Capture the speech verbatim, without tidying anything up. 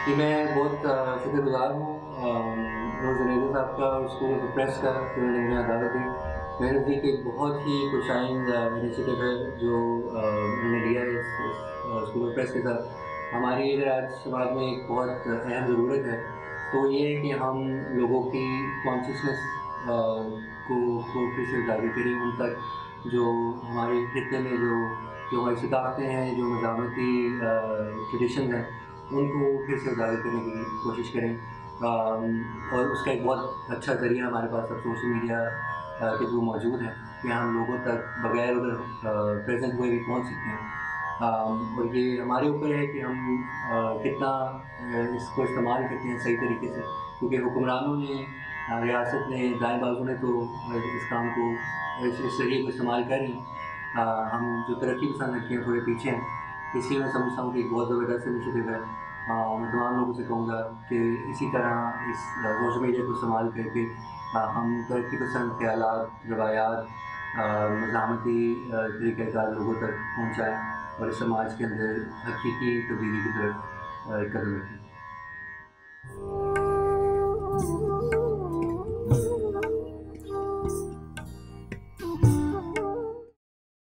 कि मैं बहुत शुक्रगुज़ार हूँ नूर जुनेजो साहब का और स्कूल ऑफ प्रेस का, जिन्होंने मुझे दावत दी। मेरे नज़दीक एक बहुत ही खुशाइंद इनिशिएटिव है जो अ, उन्होंने लिया है इस इस अ, स्कूल ऑफ प्रेस के साथ। हमारी इधर आज समाज में एक बहुत अहम ज़रूरत है, तो ये है कि हम लोगों की कॉन्शियसनेस को को फिर से उजागर करें उन तक, जो हमारे खित्ते में जो जो हमारी सकाफ़तें हैं, जो मज़ामती ट्रेडिशन हैं, उनको फिर से उजागर करने की कोशिश करें। अम, और उसका एक बहुत अच्छा ज़रिया हमारे पास अब सोशल मीडिया अ, के थ्रू मौजूद है कि हम लोगों तक बगैर उधर अ, प्रेज़ेंट हुए भी पहुँच सकते हैं। अम, और ये हमारे ऊपर है कि हम अ, कितना अ, इसको इस्तेमाल करते हैं सही तरीके से, क्योंकि हुक्मरानों ने, अ, रियासत ने, दाएँ बाज़ू ने तो अ, इस काम को, इस इस ज़रिए को इस्तेमाल कर रही हैं। अ, हम जो तरक्की पसंद रखते हैं थोड़े पीछे हैं, इसलिए मैं समझता हूँ कि एक बहुत ज़बरदस्त इनिशिएटिव है। अ, मैं तमाम लोगों से कहूँगा कि इसी तरह इस अ, सोशल मीडिया को इस्तेमाल करके अ, हम तरक्की पसंद ख़यालात, रवायात, अ, मज़ामती अ, तरीक़ाकार लोगों तक पहुँचाएँ और इस समाज के अंदर हकीकी तब्दीली की तरफ अ, एक कदम रखें।